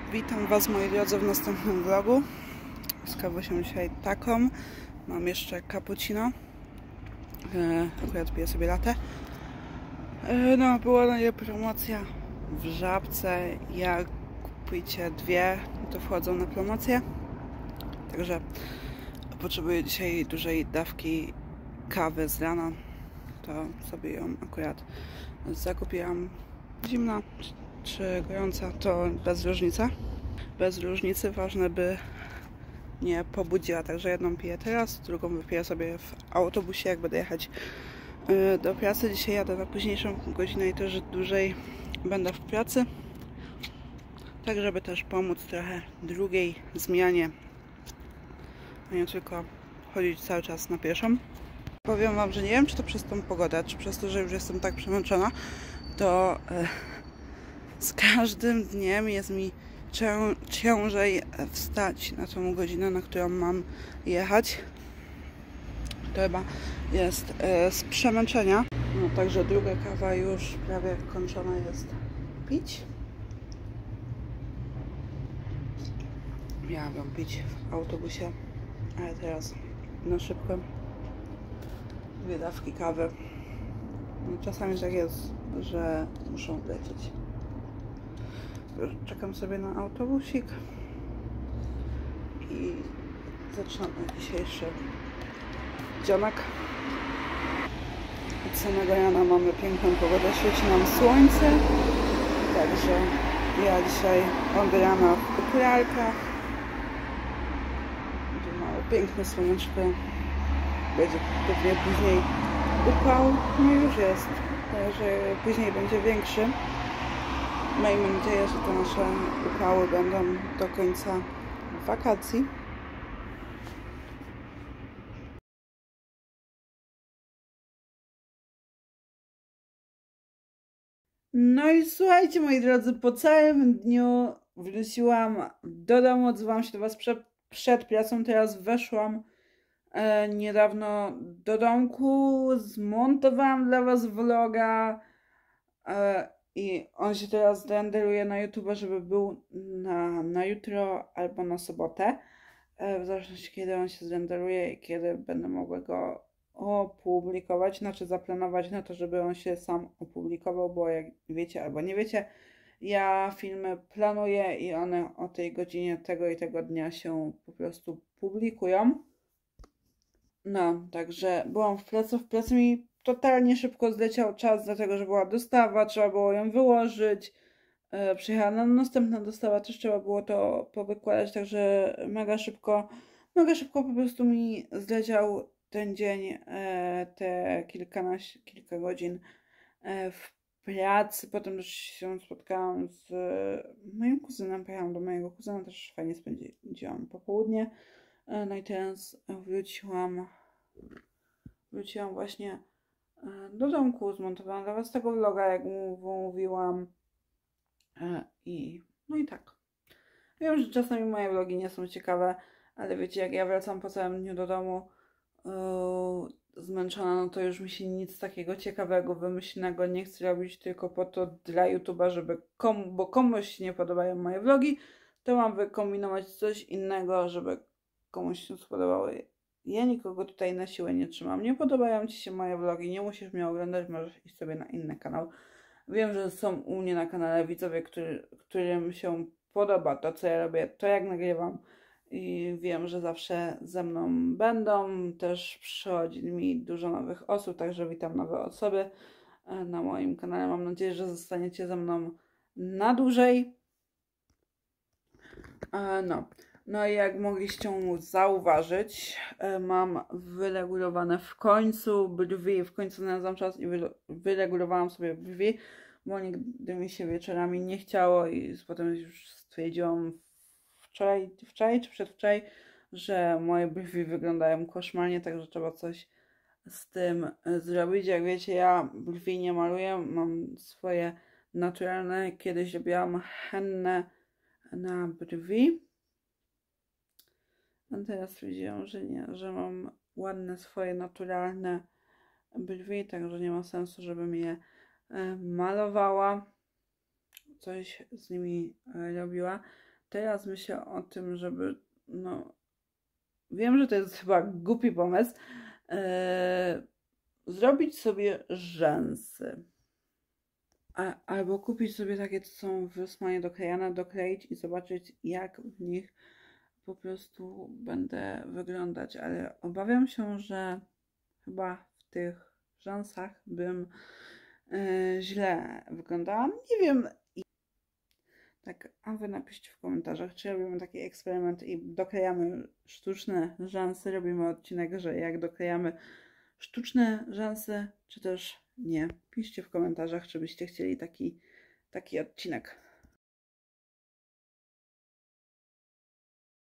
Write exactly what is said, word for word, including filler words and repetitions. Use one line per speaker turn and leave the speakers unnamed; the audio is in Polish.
Witam Was, moi drodzy, w następnym vlogu. Z kawusią dzisiaj taką. Mam jeszcze cappuccino. E, akurat piję sobie latę. E, no, była na nie promocja w Żabce. Jak kupujecie dwie, to wchodzą na promocję. Także potrzebuję dzisiaj dużej dawki kawy z rana. To sobie ją akurat zakupiłam. Zimna czy gorąca, to bez różnicy. Bez różnicy, ważne by nie pobudziła, także jedną piję teraz, drugą wypiję sobie w autobusie, jak będę jechać do pracy. Dzisiaj jadę na późniejszą godzinę i też dłużej będę w pracy, tak żeby też pomóc trochę drugiej zmianie, a nie tylko chodzić cały czas na pieszą. Powiem Wam, że nie wiem, czy to przez tą pogodę, czy przez to, że już jestem tak przemęczona, to e, z każdym dniem jest mi ciężej wstać na tą godzinę, na którą mam jechać. To chyba jest e, z przemęczenia. No, także druga kawa już prawie kończona jest pić. Miałam ją pić w autobusie, ale teraz na szybko dwie dawki kawy. No, czasami tak jest, że muszą lecieć. Czekam sobie na autobusik i zaczynamy dzisiejszy dzionek. Od samego rana mamy piękną pogodę, świeci nam słońce, także ja dzisiaj od rana w okularkach. Będzie mało piękne słoneczko, będzie pewnie później upał, no już jest, także później będzie większy. Miejmy nadzieję, że te nasze upały będą do końca wakacji. No i słuchajcie, moi drodzy, po całym dniu wróciłam do domu, odzywałam się do Was przed, przed pracą, teraz weszłam e, niedawno do domku, zmontowałam dla Was vloga e, i on się teraz renderuje na YouTube, żeby był na, na jutro albo na sobotę, e, w zależności kiedy on się zrenderuje i kiedy będę mogła go opublikować, znaczy zaplanować na to, żeby on się sam opublikował, bo jak wiecie albo nie wiecie, ja filmy planuję i one o tej godzinie tego i tego dnia się po prostu publikują. No, także byłam w pracy, w pracy mi totalnie szybko zleciał czas, dlatego że była dostawa, trzeba było ją wyłożyć, e, przyjechała na następna dostawa, też trzeba było to powykładać, także mega szybko, mega szybko po prostu mi zleciał ten dzień, e, te kilkanaście, kilka godzin e, w pracy. Potem też się spotkałam z moim kuzynem, pojechałam do mojego kuzyna, też fajnie spędziłam popołudnie. E, no i teraz wróciłam, wróciłam właśnie e, do domku, zmontowałam dla Was tego vloga, jak mu mówiłam. E, I no i tak. Wiem, że czasami moje vlogi nie są ciekawe, ale wiecie, jak ja wracam po całym dniu do domu yy, zmęczona, no to już mi się nic takiego ciekawego, wymyślnego nie chce robić tylko po to dla YouTube'a, żeby komu, bo komuś się nie podobają moje vlogi, to mam wykombinować coś innego, żeby komuś się spodobały. Ja nikogo tutaj na siłę nie trzymam. Nie podobają Ci się moje vlogi, nie musisz mnie oglądać, możesz iść sobie na inny kanał. Wiem, że są u mnie na kanale widzowie, który, którym się podoba to, co ja robię, to jak nagrywam. I wiem, że zawsze ze mną będą. Też przychodzi mi dużo nowych osób, także witam nowe osoby na moim kanale. Mam nadzieję, że zostaniecie ze mną na dłużej. No. No i jak mogliście zauważyć, mam wyregulowane w końcu brwi, w końcu znalazłam czas i wyregulowałam sobie brwi, bo nigdy mi się wieczorami nie chciało i potem już stwierdziłam wczoraj, wczoraj czy przedwczoraj, że moje brwi wyglądają koszmarnie, także trzeba coś z tym zrobić. Jak wiecie, ja brwi nie maluję, mam swoje naturalne, kiedyś robiłam hennę na brwi. A teraz stwierdziłam, że nie, że mam ładne swoje naturalne brwi, także nie ma sensu, żebym je malowała, coś z nimi robiła. teraz myślę o tym, żeby, no, wiem, że to jest chyba głupi pomysł, e, zrobić sobie rzęsy. A, albo kupić sobie takie, co są w Rossmanie doklejane, dokleić i zobaczyć, jak w nich po prostu będę wyglądać. Ale obawiam się, że chyba w tych rzęsach bym e, źle wyglądała. Nie wiem. Tak, a wy napiszcie w komentarzach, czy robimy taki eksperyment i doklejamy sztuczne rzęsy. Robimy odcinek, że jak doklejamy sztuczne rzęsy, czy też nie. Piszcie w komentarzach, czy byście chcieli taki, taki odcinek.